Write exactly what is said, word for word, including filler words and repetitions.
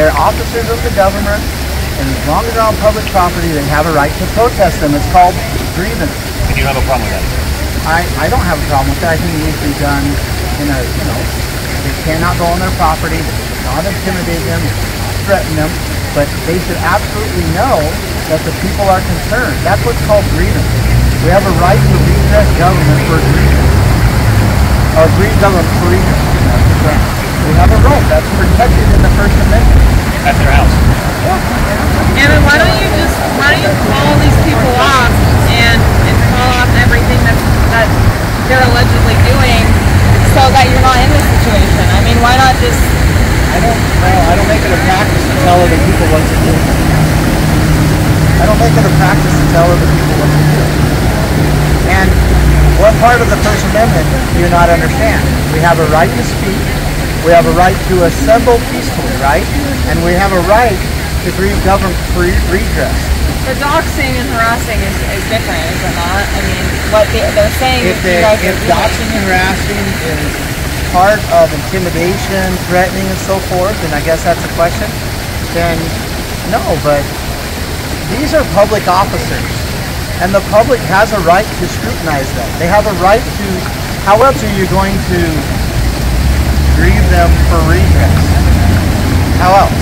They're officers of the government, and as long as they're on public property, they have a right to protest them. It's called grievance. And you have a problem with that? I, I don't have a problem with that. I think it needs to be done in a, you know, they cannot go on their property, they should not intimidate them, they should not threaten them, but they should absolutely know that the people are concerned. That's what's called grievance. We have a right to redress government for grievance. Or grieve government for redress. We have a right. That's protected in the First Amendment. At their house. Yeah. Ammon, why don't you just, why don't you call these people off and, and call off everything that, that they're allegedly doing so that you're not in this situation? I mean, why not just... I don't, well, I don't make it a practice to tell other people what to do. I don't make it a practice to tell other people what to do. And what part of the First Amendment do you not understand? We have a right to speak. We have a right to assemble peacefully, right? And we have a right to grieve government for redress. The doxing and harassing is, is different, is it not? I mean, what they, they're saying if, is they, you guys if are doxing and harassing is part of intimidation, threatening, and so forth, and I guess that's a question, then no, but these are public officers, and the public has a right to scrutinize them. They have a right to, how else are you going to grieve them for redress? How else?